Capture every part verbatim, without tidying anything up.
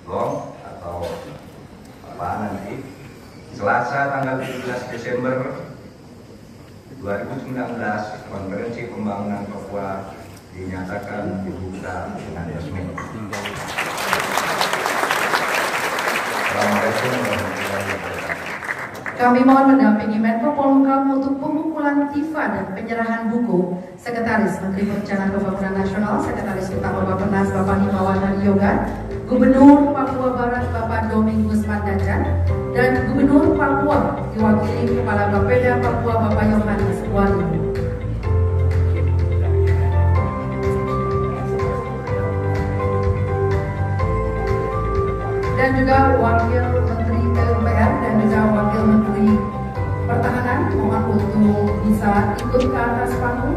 gong atau apa nanti Selasa tanggal tujuh belas Desember dua ribu sembilan belas Konferensi Pembangunan Papua dinyatakan dibuka dengan resmi. Assalamualaikum warahmatullahi wabarakatuh. Kami mohon mendampingi Menko Polhukam untuk pembukulan Tifa dan penyerahan buku Sekretaris Menteri Perencanaan Pembangunan Nasional, Sekretaris Utama Bappenas Bapak Himawan Yoga, Gubernur Papua Barat Bapak Domingus Mandacan, dan Gubernur Papua diwakili Kepala Bapeda Papua Bapak Yohanes Wali. Dan juga Wakil Menteri P U P R dan juga Wakil Menteri Pertahanan, mohon untuk bisa ikut ke atas panggung.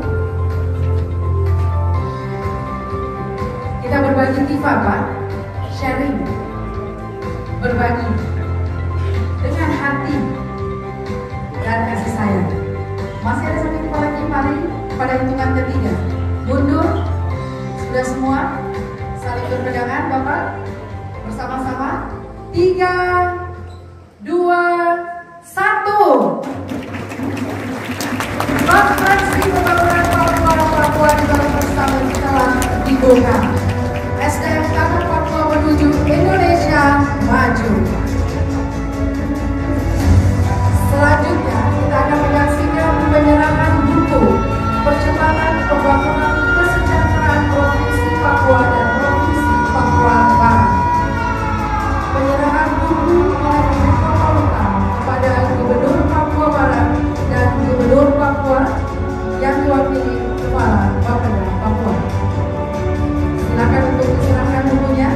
Kita berbagi Tifa, Pak, sharing, berbagi dengan hati dan kasih sayang. Masih ada satu kepala lagi, mari pada hitungan ketiga mundur, sudah semua saling berpegangan, Bapak, bersama-sama. Tiga, dua, satu. Konferensi Pembangunan Papua Papua Development Summit telah dibuka. S D M Tanah Papua menuju Indonesia maju. Selanjutnya kita akan menyaksikan penyerahan buku Percepatan Pembangunan Kesejahteraan Provinsi Papua dan Provinsi Papua Barat. Penyerahan buku oleh Menko Polhukam kepada Gubernur Papua Barat dan Gubernur Papua yang diwakili Kepala Bapeda Papua. Silakan untuk diserahkan bukunya.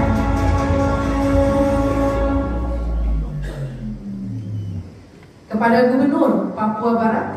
Kepada Gubernur Papua Barat